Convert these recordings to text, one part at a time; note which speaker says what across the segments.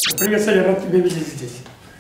Speaker 1: Привет, Саня, рад тебя видеть здесь.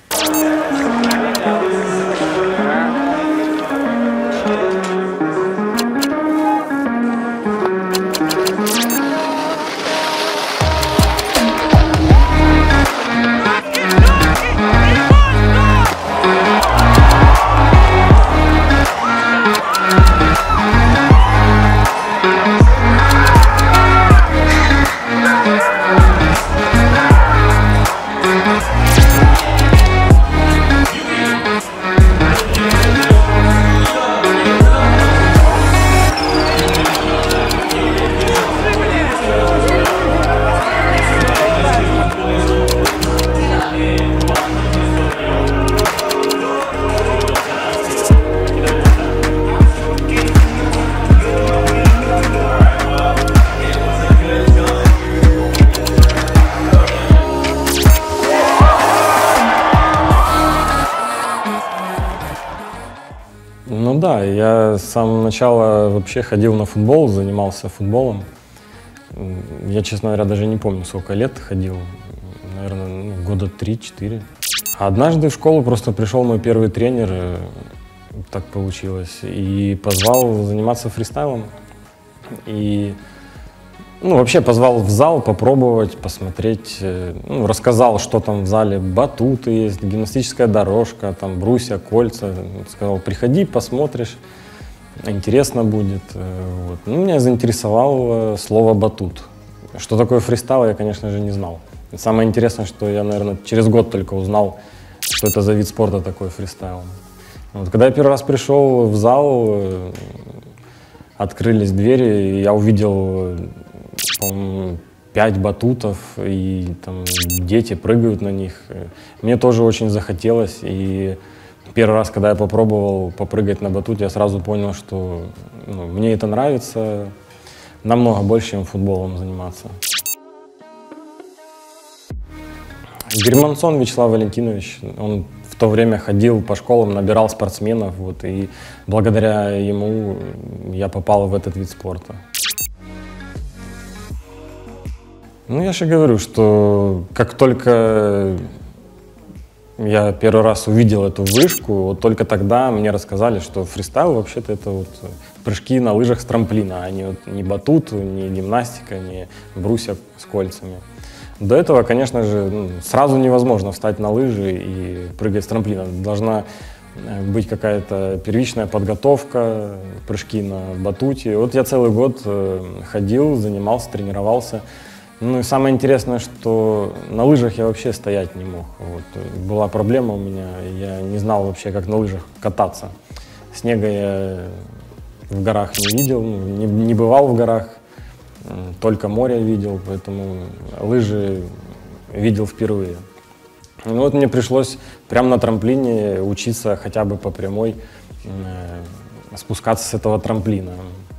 Speaker 2: Ну да, я с самого начала вообще ходил на футбол, занимался футболом. Я, честно говоря, даже не помню, сколько лет ходил. Наверное, года 3-4. Однажды в школу просто пришел мой первый тренер, так получилось, и позвал заниматься фристайлом. И вообще позвал в зал попробовать, посмотреть, рассказал, что там в зале, батуты есть, гимнастическая дорожка, там брусья, кольца. Сказал, приходи, посмотришь, интересно будет. Вот. Меня заинтересовало слово батут. Что такое фристайл, я, конечно же, не знал. И самое интересное, что я, наверное, через год только узнал, что это за вид спорта такой фристайл. Вот. Когда я первый раз пришел в зал, открылись двери, и я увидел, по-моему, 5 батутов, и там дети прыгают на них. Мне тоже очень захотелось, и первый раз, когда я попробовал попрыгать на батуте, я сразу понял, что мне это нравится намного больше, чем футболом заниматься. Германсон Вячеслав Валентинович, он в то время ходил по школам, набирал спортсменов, и благодаря ему я попал в этот вид спорта. Я же говорю, что как только я первый раз увидел эту вышку, вот только тогда мне рассказали, что фристайл вообще-то это прыжки на лыжах с трамплина, а не батут, не гимнастика, не брусья с кольцами. До этого, конечно же, сразу невозможно встать на лыжи и прыгать с трамплина. Должна быть какая-то первичная подготовка, прыжки на батуте. Вот я целый год ходил, занимался, тренировался. И самое интересное, что на лыжах я вообще стоять не мог. Была проблема у меня, я не знал вообще, как на лыжах кататься. Снега я в горах не видел, не бывал в горах, только море видел, поэтому лыжи видел впервые. Мне пришлось прямо на трамплине учиться хотя бы по прямой спускаться с этого трамплина.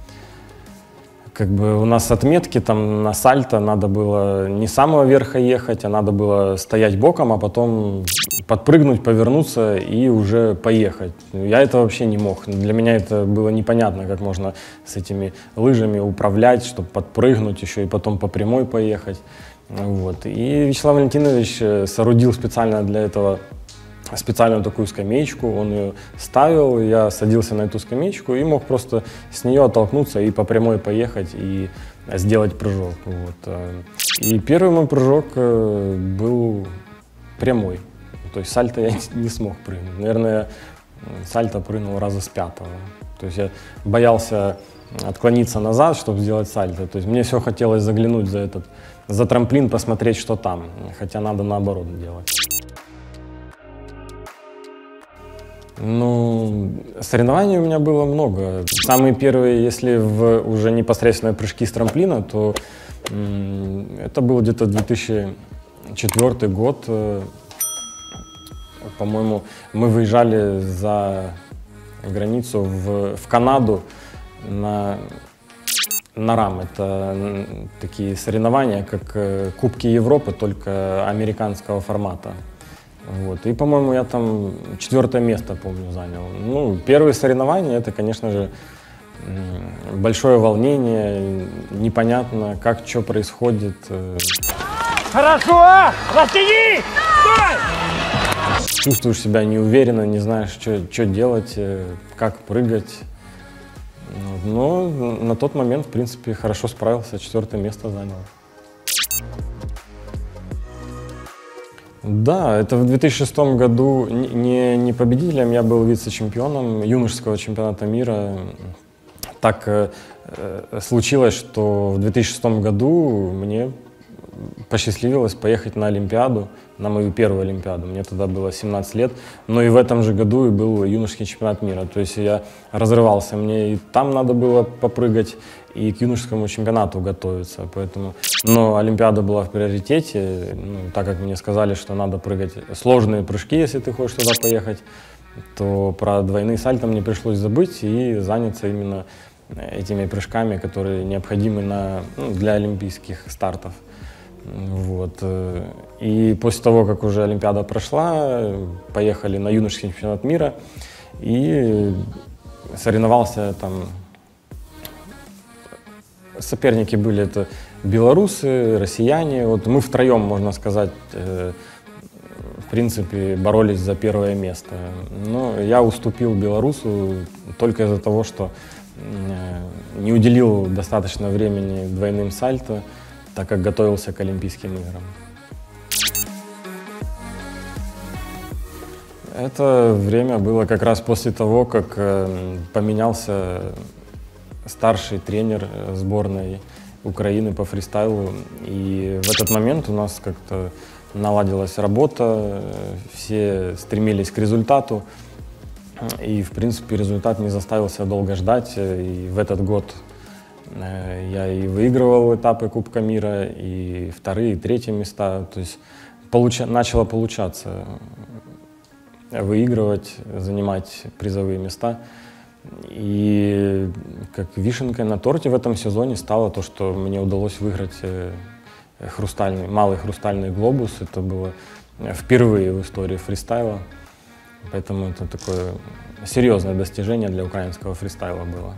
Speaker 2: У нас отметки там на сальто надо было не с самого верха ехать, а надо было стоять боком, а потом подпрыгнуть, повернуться и уже поехать. Я это вообще не мог. Для меня это было непонятно, как можно с этими лыжами управлять, чтобы подпрыгнуть еще и потом по прямой поехать. И Вячеслав Валентинович соорудил специально для этого специальную такую скамеечку, он ее ставил, я садился на эту скамеечку и мог просто с нее оттолкнуться и по прямой поехать и сделать прыжок. И первый мой прыжок был прямой, то есть сальто я не смог прыгнуть. Наверное, я сальто прыгнул раза с 5-го. То есть я боялся отклониться назад, чтобы сделать сальто. То есть мне все хотелось заглянуть за трамплин, посмотреть, что там, хотя надо наоборот делать. Соревнований у меня было много. Самые первые, если уже непосредственно прыжки с трамплина, то это был где-то 2004 год. По-моему, мы выезжали за границу в Канаду на РАМ. Это такие соревнования, как Кубки Европы, только американского формата. И, по-моему, я там 4-е место, помню, занял. Первые соревнования, это, конечно же, большое волнение, непонятно, как, что происходит.
Speaker 1: Хорошо! Растяни! Стой!
Speaker 2: Чувствуешь себя неуверенно, не знаешь, что делать, как прыгать. Но на тот момент, в принципе, хорошо справился, 4-е место занял. Да, это в 2006 году не победителем, я был вице-чемпионом юношеского чемпионата мира. Так случилось, что в 2006 году мне посчастливилось поехать на Олимпиаду, на мою первую Олимпиаду. Мне тогда было 17 лет, но и в этом же году и был юношеский чемпионат мира. То есть я разрывался, мне и там надо было попрыгать, и к юношескому чемпионату готовиться. Поэтому, но Олимпиада была в приоритете, так как мне сказали, что надо прыгать сложные прыжки, если ты хочешь туда поехать, то про двойные сальто мне пришлось забыть и заняться именно этими прыжками, которые необходимы для олимпийских стартов. Вот. И после того, как уже Олимпиада прошла, поехали на юношеский чемпионат мира и соревновался там. Соперники были это белорусы, россияне. Вот мы втроем, можно сказать, в принципе, боролись за первое место. Но я уступил белорусу только из-за того, что не уделил достаточно времени двойным сальто, так как готовился к Олимпийским играм. Это время было как раз после того, как поменялся старший тренер сборной Украины по фристайлу. И в этот момент у нас как-то наладилась работа, все стремились к результату. И, в принципе, результат не заставил себя долго ждать. И в этот год я и выигрывал этапы Кубка мира, и 2-е, и 3-е места. То есть начало получаться выигрывать, занимать призовые места. И как вишенкой на торте в этом сезоне стало то, что мне удалось выиграть малый хрустальный глобус. Это было впервые в истории фристайла. Поэтому это такое серьезное достижение для украинского фристайла было.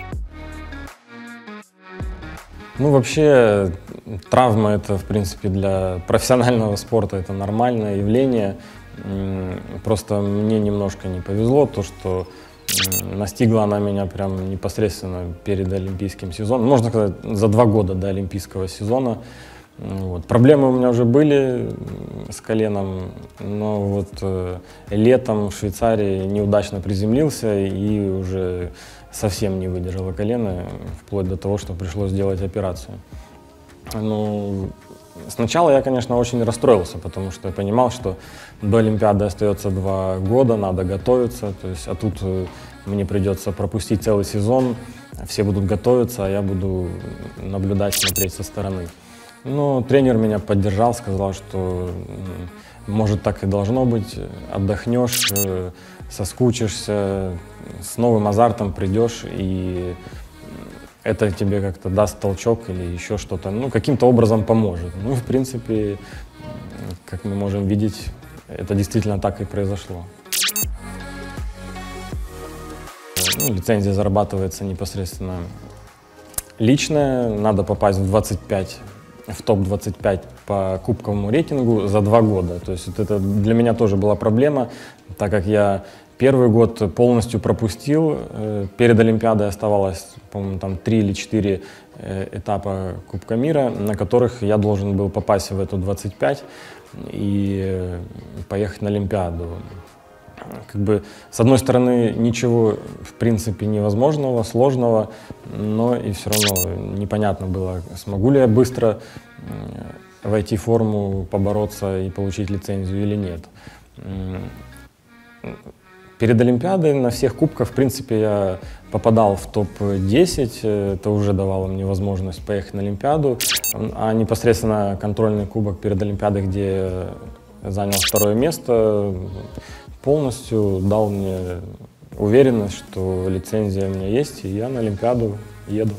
Speaker 2: Ну, вообще, травма — это, в принципе, для профессионального спорта это нормальное явление. Просто мне немножко не повезло, то, что настигла она меня прям непосредственно перед олимпийским сезоном. Можно сказать, за 2 года до олимпийского сезона. Вот. Проблемы у меня уже были с коленом, но вот летом в Швейцарии неудачно приземлился и уже совсем не выдержало колено, вплоть до того, что пришлось сделать операцию. Ну, сначала я, конечно, очень расстроился, потому что я понимал, что до Олимпиады остается 2 года, надо готовиться, то есть, а тут мне придется пропустить целый сезон, все будут готовиться, а я буду наблюдать, смотреть со стороны. Но тренер меня поддержал, сказал, что может так и должно быть, отдохнешь, соскучишься, с новым азартом придешь, и это тебе как-то даст толчок или еще что-то, ну, каким-то образом поможет. Ну, в принципе, как мы можем видеть, это действительно так и произошло. Ну, лицензия зарабатывается непосредственно личная, надо попасть в 25, в топ-25 по кубковому рейтингу за 2 года. То есть вот это для меня тоже была проблема, так как я первый год полностью пропустил. Перед Олимпиадой оставалось, по-моему, там 3 или 4 этапа Кубка мира, на которых я должен был попасть в эту 25 и поехать на Олимпиаду. Как бы, с одной стороны, ничего в принципе невозможного, сложного, но и все равно непонятно было, смогу ли я быстро войти в форму, побороться и получить лицензию или нет. Перед Олимпиадой на всех кубках, в принципе, я попадал в топ-10, это уже давало мне возможность поехать на Олимпиаду, а непосредственно контрольный кубок перед Олимпиадой, где я занял 2-е место, полностью дал мне уверенность, что лицензия у меня есть, и я на Олимпиаду еду.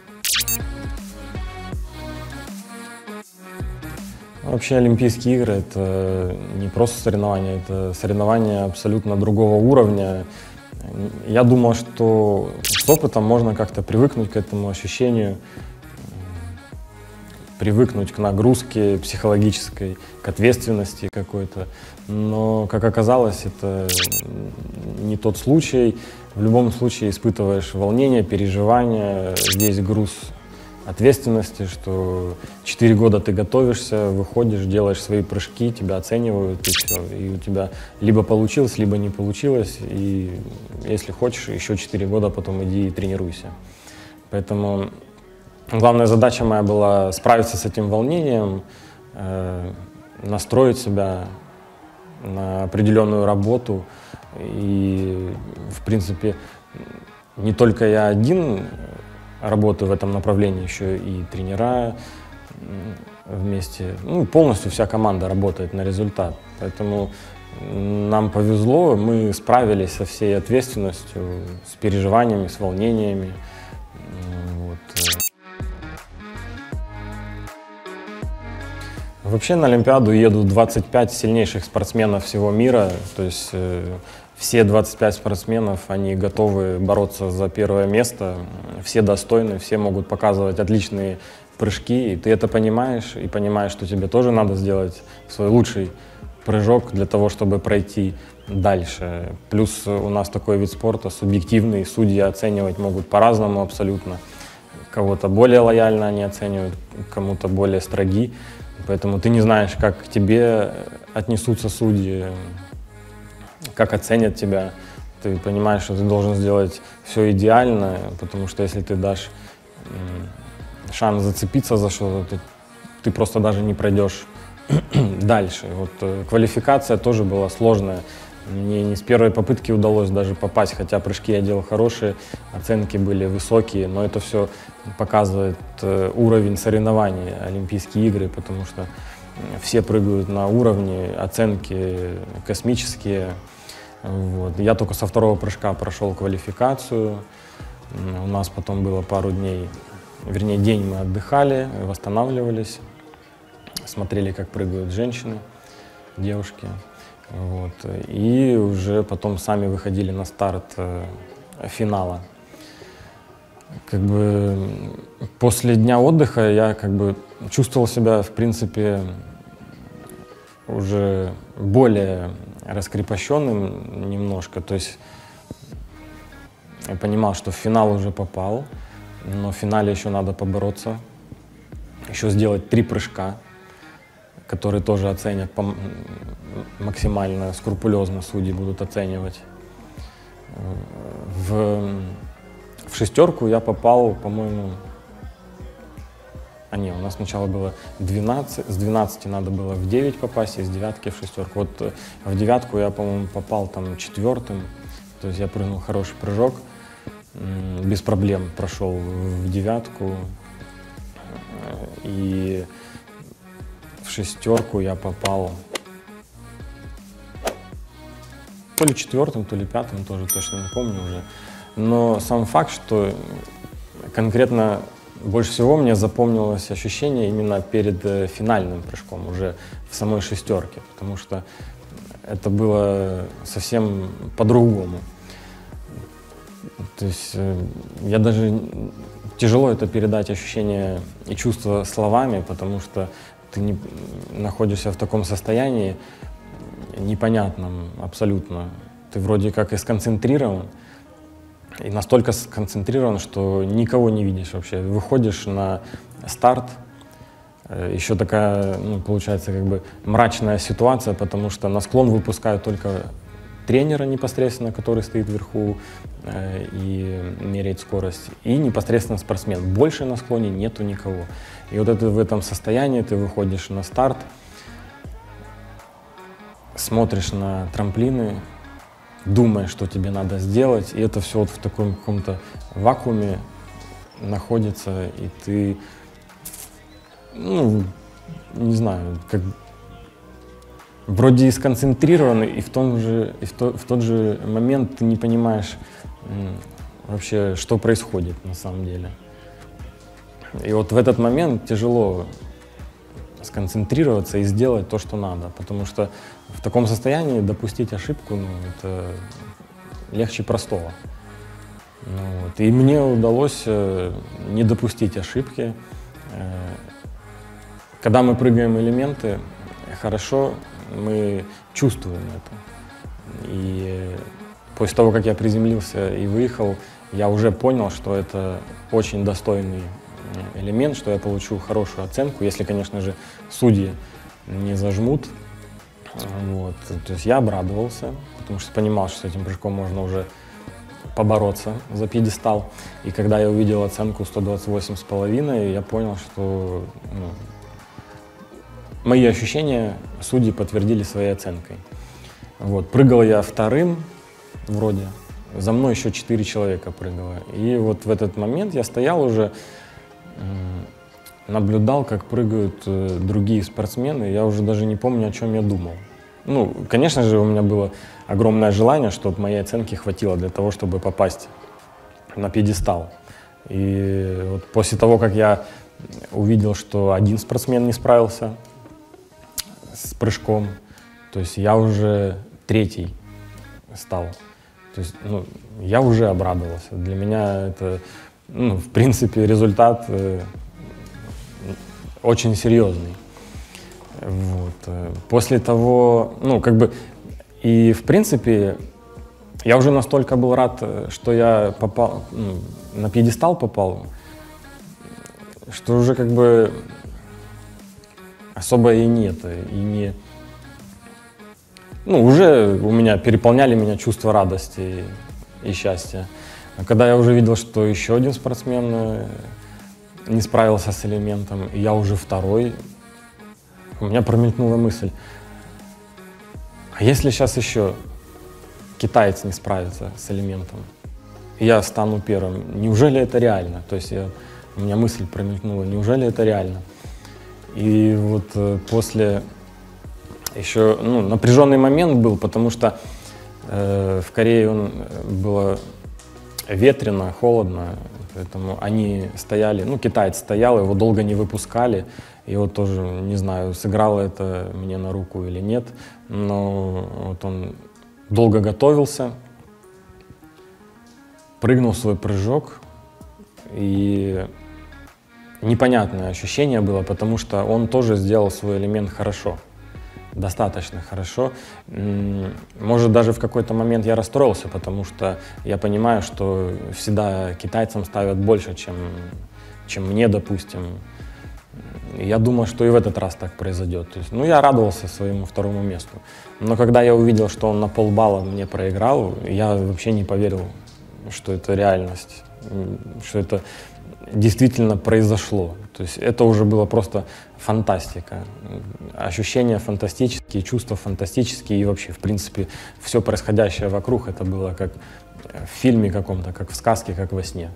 Speaker 2: Вообще Олимпийские игры — это не просто соревнования, это соревнования абсолютно другого уровня. Я думал, что с опытом можно как-то привыкнуть к этому ощущению. привыкнуть к нагрузке психологической, к ответственности какой-то. Но, как оказалось, это не тот случай. В любом случае испытываешь волнение, переживания, весь груз ответственности, что 4 года ты готовишься, выходишь, делаешь свои прыжки, тебя оценивают, и все. И у тебя либо получилось, либо не получилось. И если хочешь, еще 4 года потом иди и тренируйся. Поэтому главная задача моя была справиться с этим волнением, настроить себя на определенную работу. И, в принципе, не только я один работаю в этом направлении, еще и тренера вместе. Ну, полностью вся команда работает на результат. Поэтому нам повезло, мы справились со всей ответственностью, с переживаниями, с волнениями. Вот. Вообще на Олимпиаду едут 25 сильнейших спортсменов всего мира, то есть все 25 спортсменов, они готовы бороться за первое место, все достойны, все могут показывать отличные прыжки, и ты это понимаешь, и понимаешь, что тебе тоже надо сделать свой лучший прыжок для того, чтобы пройти дальше. Плюс у нас такой вид спорта субъективный, судьи оценивать могут по-разному абсолютно. Кого-то более лояльно они оценивают, кому-то более строги. Поэтому ты не знаешь, как к тебе отнесутся судьи, как оценят тебя. Ты понимаешь, что ты должен сделать все идеально, потому что если ты дашь шанс зацепиться за что-то, то ты просто даже не пройдешь дальше. Вот квалификация тоже была сложная. Мне не с первой попытки удалось даже попасть, хотя прыжки я делал хорошие, оценки были высокие, но это все показывает уровень соревнований, Олимпийские игры, потому что все прыгают на уровне, оценки космические. Вот. Я только со второго прыжка прошел квалификацию, у нас потом было пару дней, вернее день мы отдыхали, восстанавливались, смотрели, как прыгают женщины, девушки. Вот. И уже потом сами выходили на старт финала. Как бы после дня отдыха я как бы чувствовал себя, в принципе, уже более раскрепощенным немножко. То есть я понимал, что в финал уже попал, но в финале еще надо побороться, еще сделать 3 прыжка, которые тоже оценят максимально скрупулезно, судьи будут оценивать. В шестерку я попал, по-моему, у нас сначала было 12, с 12 надо было в 9 попасть, и с 9 в шестерку. Вот в 9 я, по-моему, попал там 4-м, то есть я прыгнул хороший прыжок, без проблем прошел в 9, и в шестерку я попал то ли 4-м, то ли 5-м, тоже точно не помню уже. Но сам факт, что конкретно больше всего мне запомнилось ощущение именно перед финальным прыжком, уже в самой шестерке, потому что это было совсем по-другому. То есть я даже тяжело это передать ощущение и чувство словами, потому что ты находишься в таком состоянии непонятном абсолютно. Ты вроде как и сконцентрирован, и настолько сконцентрирован, что никого не видишь вообще. Выходишь на старт, еще такая, получается, как бы мрачная ситуация, потому что на склон выпускают только тренера непосредственно, который стоит вверху и меряет скорость, и непосредственно спортсмен. Больше на склоне нету никого. И вот это в этом состоянии ты выходишь на старт, смотришь на трамплины, думаешь, что тебе надо сделать, и это все вот в таком каком-то вакууме находится, и ты, не знаю, как вроде и сконцентрирован, и в тот же момент ты не понимаешь вообще, что происходит на самом деле. И вот в этот момент тяжело сконцентрироваться и сделать то, что надо, потому что в таком состоянии допустить ошибку, это легче простого. И мне удалось не допустить ошибки, Когда мы прыгаем элементы хорошо, мы чувствуем это. И после того, как я приземлился и выехал, я уже понял, что это очень достойный элемент, что я получу хорошую оценку, если, конечно же, судьи не зажмут. Вот. То есть я обрадовался, потому что понимал, что с этим прыжком можно уже побороться за пьедестал. И когда я увидел оценку 128,5, я понял, что мои ощущения судьи подтвердили своей оценкой. Вот. Прыгал я вторым, вроде, за мной еще 4 человека прыгало. И вот в этот момент я стоял уже, наблюдал, как прыгают другие спортсмены. Я уже даже не помню, о чем я думал. Ну, конечно же, у меня было огромное желание, чтобы моей оценки хватило для того, чтобы попасть на пьедестал. И вот после того, как я увидел, что один спортсмен не справился с прыжком, то есть я уже третий стал. То есть, я уже обрадовался. Для меня это, в принципе, результат очень серьезный. Вот. После того, и в принципе, я уже настолько был рад, что я попал, на пьедестал попал, что уже как бы особо и нет, и не... уже у меня переполняли меня чувства радости и счастья. А когда я уже видел, что еще один спортсмен не справился с элементом, и я уже второй, у меня промелькнула мысль, а если сейчас еще китаец не справится с элементом, и я стану первым, неужели это реально? То есть у меня мысль промелькнула, неужели это реально? И вот после еще напряженный момент был, потому что в Корее было ветрено, холодно, поэтому они стояли, китаец стоял, его долго не выпускали, и вот тоже, не знаю, сыграло это мне на руку или нет, но вот он долго готовился, прыгнул свой прыжок, и непонятное ощущение было, потому что он тоже сделал свой элемент хорошо, достаточно хорошо. Может, даже в какой-то момент я расстроился, потому что я понимаю, что всегда китайцам ставят больше, чем мне, допустим. Я думал, что и в этот раз так произойдет. То есть, я радовался своему второму месту. Но когда я увидел, что он на полбалла мне проиграл, я вообще не поверил, что это реальность, что это действительно произошло. То есть это уже было просто фантастика. Ощущения фантастические, чувства фантастические и вообще, в принципе, все происходящее вокруг, это было как в фильме каком-то, как в сказке, как во сне.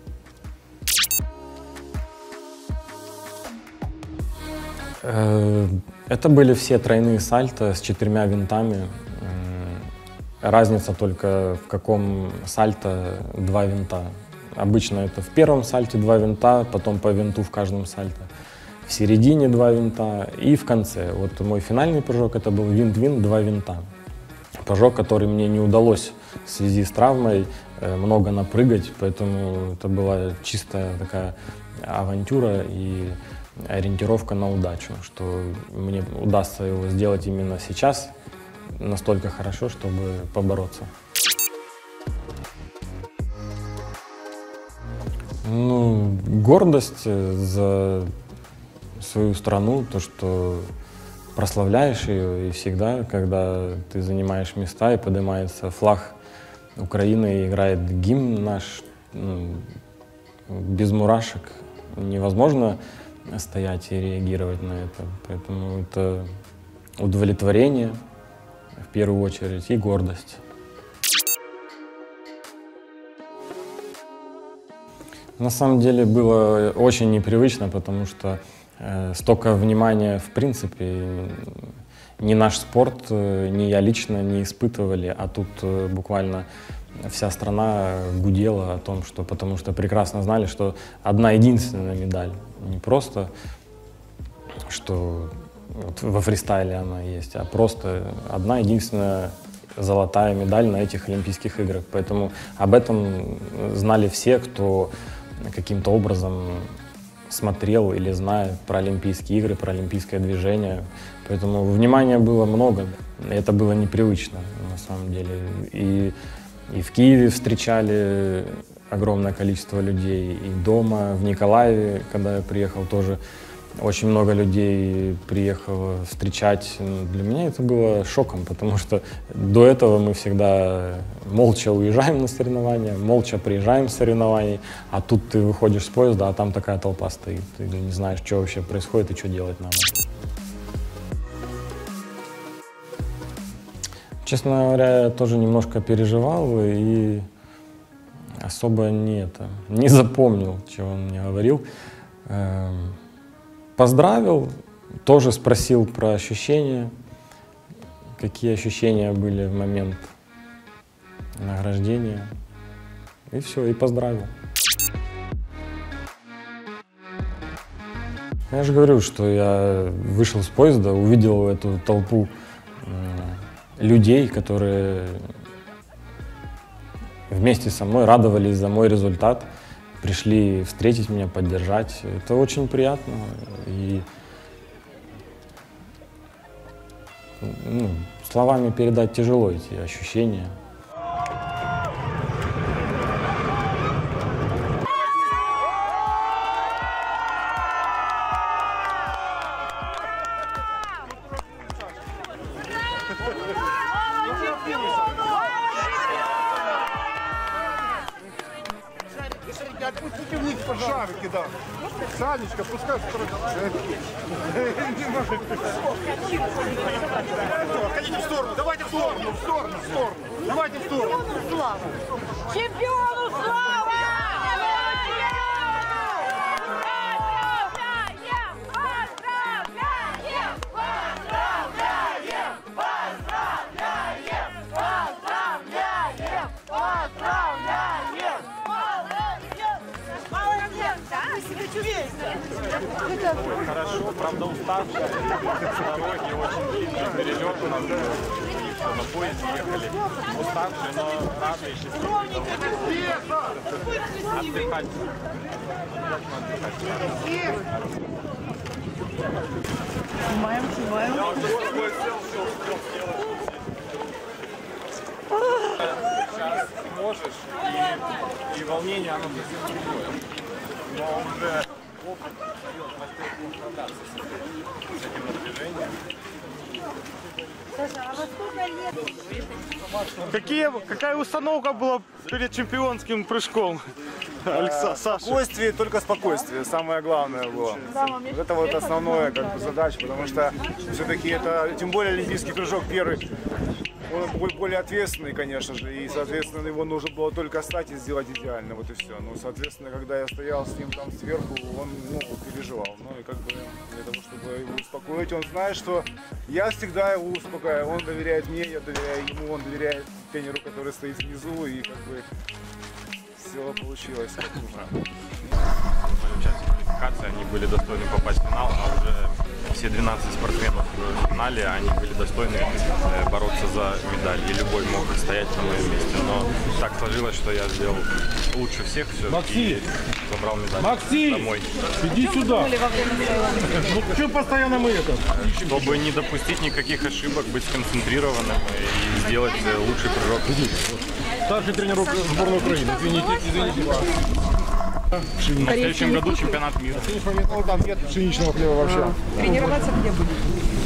Speaker 2: Это были все тройные сальто с 4 винтами. Разница только в каком сальто 2 винта. Обычно это в первом сальте 2 винта, потом по винту в каждом сальто. В середине 2 винта и в конце. Вот мой финальный прыжок это был винт-винт 2 винта. Прыжок, который мне не удалось в связи с травмой много напрыгать, поэтому это была чистая такая авантюра и ориентировка на удачу, что мне удастся его сделать именно сейчас настолько хорошо, чтобы побороться. Гордость за свою страну, то, что прославляешь ее, и всегда, когда ты занимаешь места и поднимается флаг Украины и играет гимн наш, без мурашек невозможно стоять и реагировать на это. Поэтому это удовлетворение в первую очередь и гордость. На самом деле было очень непривычно, потому что столько внимания в принципе ни наш спорт, ни я лично не испытывали, а тут буквально вся страна гудела о том, что, потому что прекрасно знали, что одна единственная медаль, не просто, что вот во фристайле она есть, а просто одна единственная золотая медаль на этих Олимпийских играх. Поэтому об этом знали все, кто каким-то образом смотрел или знает про Олимпийские игры, про олимпийское движение. Поэтому внимания было много. Это было непривычно на самом деле. И в Киеве встречали огромное количество людей, и дома, в Николаеве, когда я приехал, тоже очень много людей приехало встречать. Для меня это было шоком, потому что до этого мы всегда молча уезжаем на соревнования, молча приезжаем с соревнований, а тут ты выходишь с поезда, а там такая толпа стоит. Ты не знаешь, что вообще происходит и что делать надо. Честно говоря, я тоже немножко переживал и особо не запомнил, чего он мне говорил. Поздравил, тоже спросил про ощущения, какие ощущения были в момент награждения. И все, и поздравил. Я же говорю, что я вышел с поезда, увидел эту толпу людей, которые вместе со мной радовались за мой результат, пришли встретить меня, поддержать. Это очень приятно. И словами передать тяжело эти ощущения.
Speaker 3: Отпустите вниз, пожалуйста. Шарики, да. Санечка, пускай Ходите в сторону, давайте в сторону, в сторону. Давайте в сторону.
Speaker 4: Чемпиону слава!
Speaker 5: Хорошо, правда уставшая, дороги очень длинные, перелет у нас был, на поезде ехали, уставшие, но рады и счастливые. Отдыхать.
Speaker 4: Снимаем.
Speaker 5: Сейчас можешь, и волнение, оно совсем другое. Но уже опыт дает мастерству справляться с этим напряжением.
Speaker 4: Саша, а во сколько лет?
Speaker 3: Какая установка была перед чемпионским прыжком? Саша.
Speaker 6: Спокойствие, только спокойствие, самое главное было. Это вот основная задача, потому что все-таки это, тем более олимпийский прыжок первый, он более ответственный, конечно же, и, соответственно, его нужно было только стать и сделать идеально, вот и все. Ну, соответственно, когда я стоял с ним там сверху, он переживал. Ну, и как бы для того, чтобы его успокоить, он знает, что я всегда его успокаиваю. Он доверяет мне, я доверяю ему, он доверяет тренеру, который стоит внизу, и как бы все получилось как нужно.
Speaker 5: Участие квалификации, они были достойны попасть в финал, а уже все 12 спортсменов в финале, они были достойны бороться за медаль, и любой мог стоять на моем месте. Но так сложилось, что я сделал лучше всех все и забрал медаль домой.
Speaker 3: Иди сюда. Ну, почему постоянно мы это?
Speaker 5: Чтобы не допустить никаких ошибок, быть сконцентрированным и сделать лучший прыжок.
Speaker 3: Старший тренер сборной Украины. Извините.
Speaker 5: В следующем году чемпионат мира.
Speaker 6: Ну, там нет пшеничного хлеба вообще.
Speaker 4: Тренироваться где будет?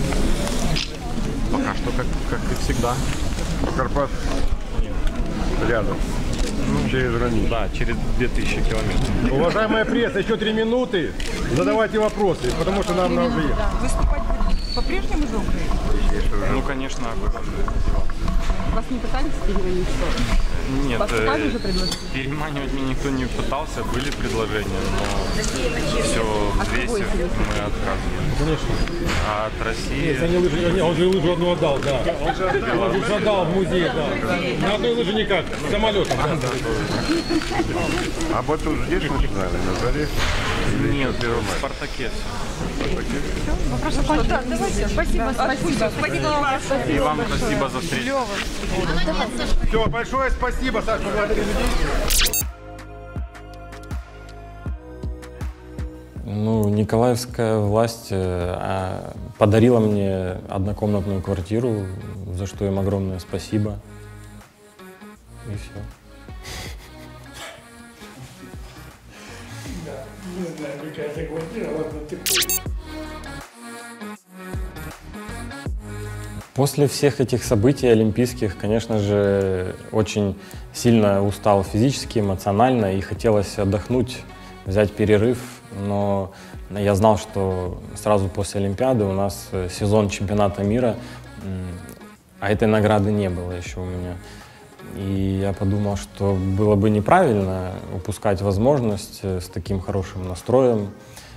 Speaker 5: Пока что как и всегда.
Speaker 3: Карпат. Рядом. Через границу.
Speaker 5: Да, через 2000 километров.
Speaker 3: Уважаемая пресса, еще 3 минуты. Задавайте вопросы, потому что нам надо ехать.
Speaker 4: Выступать будет по-прежнему за Украину?
Speaker 5: Ну, конечно,
Speaker 4: Вас не пытались переманить?
Speaker 5: нет,
Speaker 4: Вас пытались уже предложить?
Speaker 5: переманивать меня никто не пытался, были предложения, но все взвесив, мы отказывали.
Speaker 3: Конечно.
Speaker 5: А от России...
Speaker 3: Он же лыжу одну отдал, да. Он же отдал в музей, да. На одной лыже никак, самолетом. А батут здесь мы знали, на заре?
Speaker 5: Нет, в Спартаке.
Speaker 4: Вопросов больше. Давайте. Спасибо.
Speaker 5: И вам спасибо за встречу.
Speaker 3: Все, большое спасибо, Саша, поблагодари людей.
Speaker 2: Ну, николаевская власть подарила мне однокомнатную квартиру, за что им огромное спасибо. И все.
Speaker 1: Не знаю, какая это квартира, ладно, ты...
Speaker 2: После всех этих событий олимпийских, конечно же, очень сильно устал физически, эмоционально и хотелось отдохнуть, взять перерыв. Но я знал, что сразу после Олимпиады у нас сезон чемпионата мира, а этой награды не было еще у меня. И я подумал, что было бы неправильно упускать возможность с таким хорошим настроем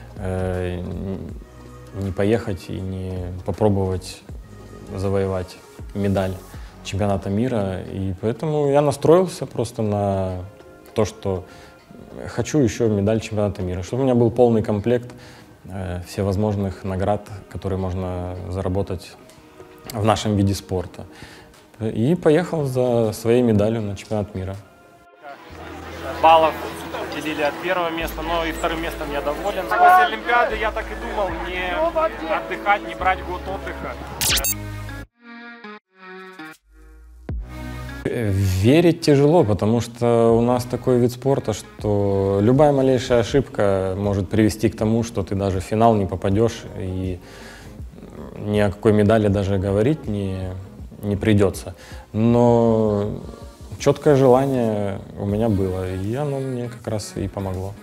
Speaker 2: не поехать и не попробовать завоевать медаль чемпионата мира. И поэтому я настроился просто на то, что хочу еще медаль чемпионата мира, чтобы у меня был полный комплект всевозможных наград, которые можно заработать в нашем виде спорта. И поехал за своей медалью на чемпионат мира.
Speaker 7: Баллов делили от первого места, но и вторым местом я доволен. После Олимпиады я так и думал, не отдыхать, не брать год отдыха.
Speaker 2: Верить тяжело, потому что у нас такой вид спорта, что любая малейшая ошибка может привести к тому, что ты даже в финал не попадешь, и ни о какой медали даже говорить не придется. Но четкое желание у меня было, и оно мне как раз и помогло.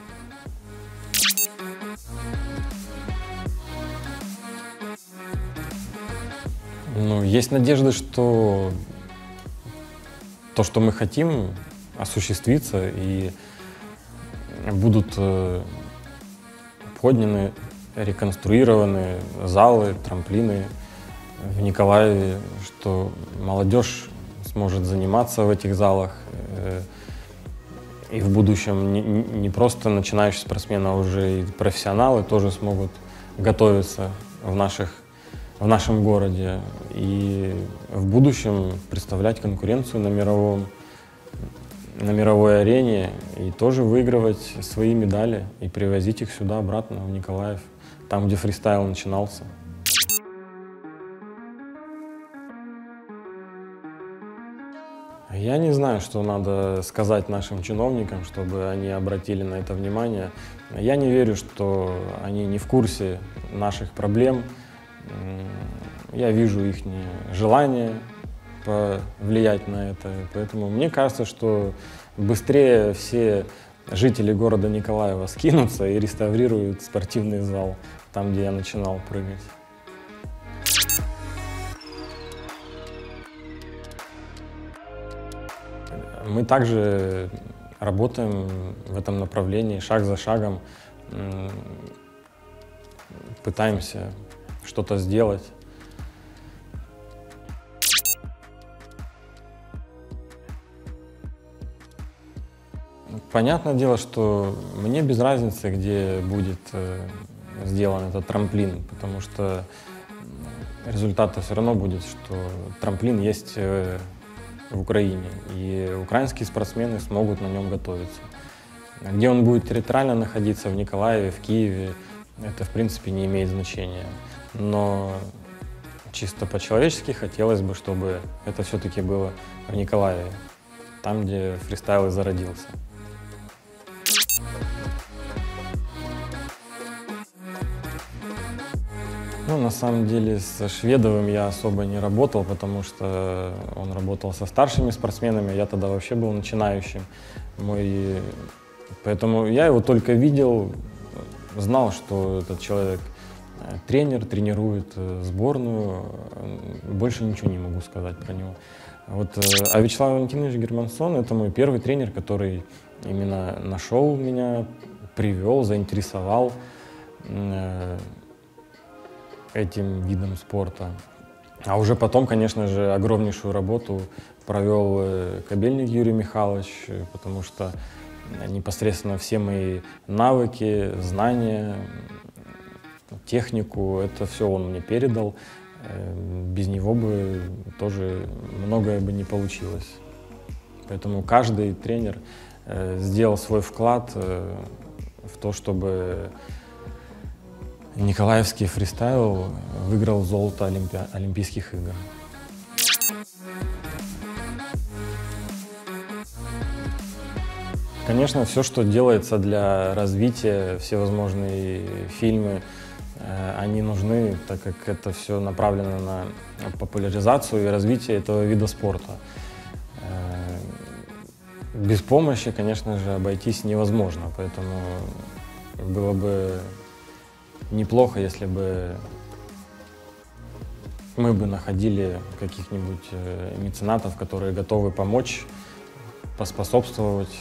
Speaker 2: Ну, есть надежда, что то, что мы хотим, осуществится, и будут подняты, реконструированы залы, трамплины в Николаеве, что молодежь сможет заниматься в этих залах, и в будущем не просто начинающие спортсмены, а уже и профессионалы тоже смогут готовиться в нашем городе и в будущем представлять конкуренцию на мировой арене и тоже выигрывать свои медали и привозить их сюда обратно, в Николаев, там, где фристайл начинался. Я не знаю, что надо сказать нашим чиновникам, чтобы они обратили на это внимание. Я не верю, что они не в курсе наших проблем. Я вижу их желание повлиять на это, поэтому мне кажется, что быстрее все жители города Николаева скинутся и реставрируют спортивный зал, там, где я начинал прыгать. Мы также работаем в этом направлении, шаг за шагом, пытаемся что-то сделать. Понятное дело, что мне без разницы, где будет сделан этот трамплин, потому что результат все равно будет, что трамплин есть в Украине, и украинские спортсмены смогут на нем готовиться. Где он будет территориально находиться, в Николаеве, в Киеве, это в принципе не имеет значения. Но чисто по-человечески хотелось бы, чтобы это все-таки было в Николаеве, там, где фристайл и зародился. Ну, на самом деле, с Шведовым я особо не работал, потому что он работал со старшими спортсменами, я тогда вообще был начинающим. Поэтому я его только видел, знал, что этот человек тренирует сборную, больше ничего не могу сказать про него. А Вячеслав Валентинович Германсон — это мой первый тренер, который именно нашел меня, привел, заинтересовал этим видом спорта. А уже потом, конечно же, огромнейшую работу провел Кобельник Юрий Михайлович, потому что непосредственно все мои навыки, знания, технику, это все он мне передал. Без него бы тоже многое бы не получилось. Поэтому каждый тренер сделал свой вклад в то, чтобы Николаевский фристайл выиграл золото Олимпийских игр. Конечно, все, что делается для развития, всевозможные фильмы, они нужны, так как это все направлено на популяризацию и развитие этого вида спорта. Без помощи, конечно же, обойтись невозможно, поэтому было бы неплохо, если бы мы бы находили каких-нибудь меценатов, которые готовы помочь, поспособствовать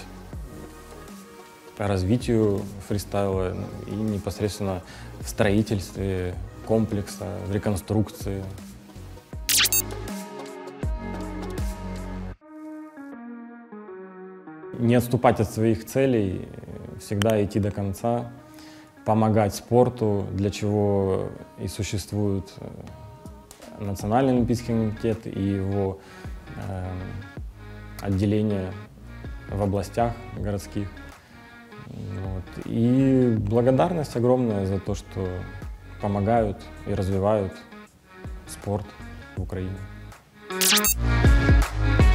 Speaker 2: развитию фристайла и непосредственно в строительстве комплекса, в реконструкции. Не отступать от своих целей, всегда идти до конца, помогать спорту, для чего и существует Национальный олимпийский комитет и его отделения в областях городских. Вот. И благодарность огромная за то, что помогают и развивают спорт в Украине.